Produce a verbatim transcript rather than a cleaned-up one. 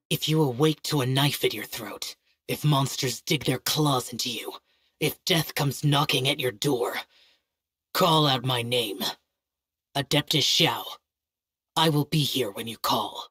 If you awake to a knife at your throat, if monsters dig their claws into you, if death comes knocking at your door, call out my name. Adeptus Xiao. I will be here when you call.